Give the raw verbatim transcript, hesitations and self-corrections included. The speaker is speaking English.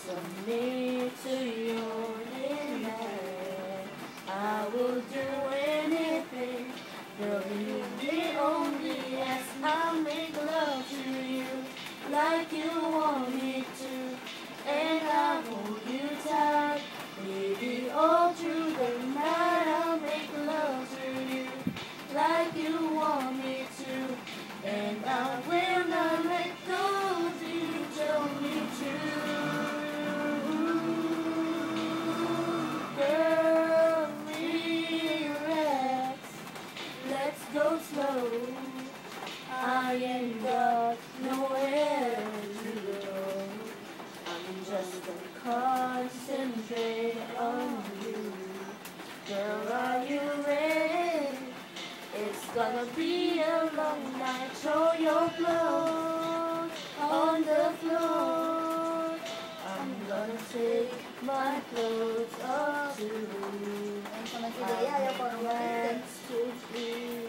submit to your demand. I will do anything, loving you the only as I make love to you like you want me to, and I hold you tight, baby, all through the night. I'll make love to you like you want me to, and I will not let go till you tell me to. Girl, relax, let's go slow. I ain't got nowhere to go. I'm just gonna concentrate on you. Girl, are you ready? It's gonna be a long night. Show your clothes on the floor. I'm gonna take my clothes off too. I want to be